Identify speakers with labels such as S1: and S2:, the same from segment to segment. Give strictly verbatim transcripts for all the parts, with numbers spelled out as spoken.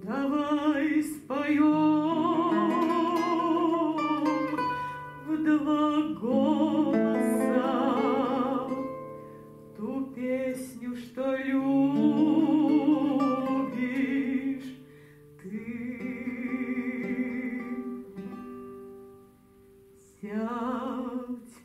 S1: Давай споем в два голоса ту песню, что любишь ты. Сядь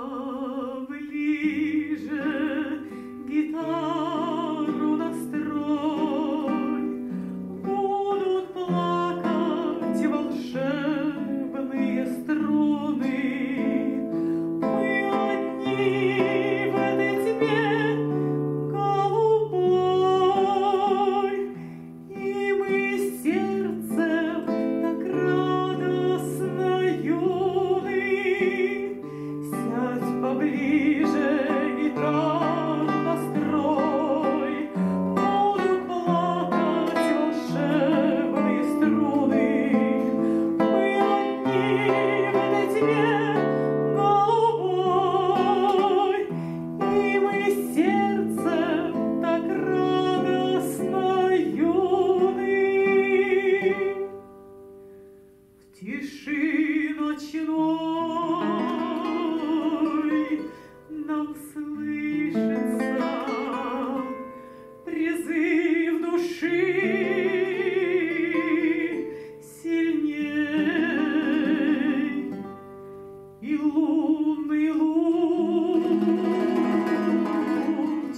S1: поближе, гитару настрой, будут плакать волшебные струны. Мы одни в этой тьме голубой, и мы сердцем так радостно юны. Сядь поближе, гитару настрой, будут плакать волшебные струны. Мы одни в этой тьме голубой, и мы сердцем так радостно юны. В тиши ночной нам слышится призыв души сильней, и лунный луч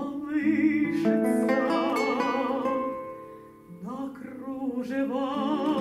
S1: колышется на кружевах